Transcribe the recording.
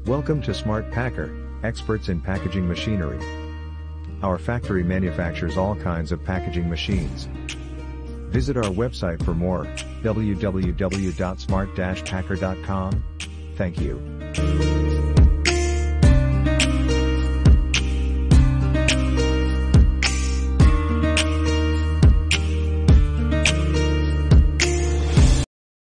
Welcome to Smart Packer, experts in packaging machinery. Our factory manufactures all kinds of packaging machines. Visit our website for more, www.smart-packer.com. Thank you.